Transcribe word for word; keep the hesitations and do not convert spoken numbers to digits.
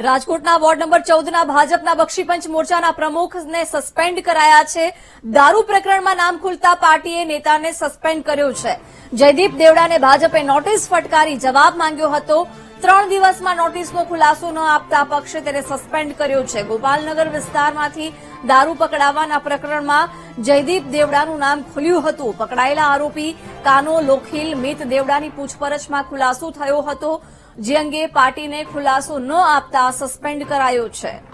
રાજકોટના ward number ચૌદના ભાજપના બક્ષીપંચ મોરચાના પ્રમુખને સસ્પેન્ડ કરાયા છે। દારૂ પ્રકરણમાં નામ ખુલતા પાર્ટીએ નેતાને સસ્પેન્ડ કર્યો છે। જયદીપ દેવડાને ભાજપે નોટિસ ફટકારી જવાબ માંગ્યો હતો। ત્રણ દિવસમાં નોટિસનો ખુલાસો ન આપતા પક્ષે તેને સસ્પેન્ડ કર્યો છે। ગોપાલનગર વિસ્તારમાંથી દારૂ પકડાવાના પ્રકરણમાં જયદીપ દેવડાનું નામ ખુલ્યું હતું। પકડાયેલા આરોપી કાનો લોખીલ મિત દેવડાની પૂછપરછમાં ખુલાસો થયો હતો, જે અંગે પાર્ટીને ખુલાસો ન આપતા સસ્પેન્ડ કરાયો છે।